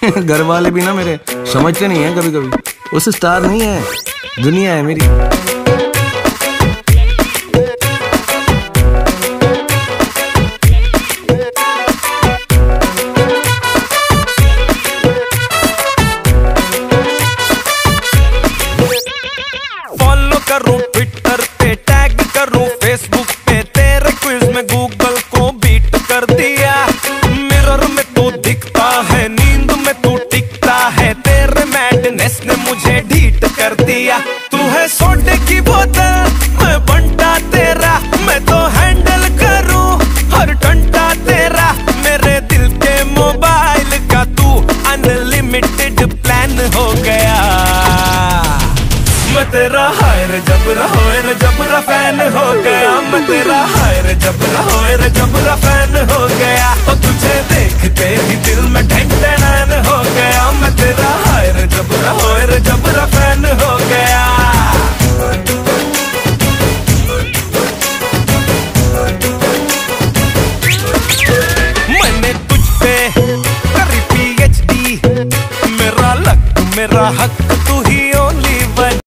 घर वाले भी ना मेरे समझते नहीं है कभी कभी। उस स्टार नहीं है, दुनिया है मेरी। फॉलो करूं ट्विटर पे, टैग करूं फेसबुक पे, तेरे क्विज में गूगल को बीट कर दिया। मिरर में तू दिखता है, नींद में तू टिकता है, तेरे मैडनेस ने मुझे ढीठ कर दिया। तू है सोडे की बोतल, मैं बंटा तेरा, मैं तो हैंडल करूं हर टंटा तेरा। मेरे दिल के मोबाइल का तू अनलिमिटेड प्लान हो गया। मैं तेरा हायर जबरा होए रे जबरा फैन हो गया। मैं तेरा हायर जबरा होए रे जबरा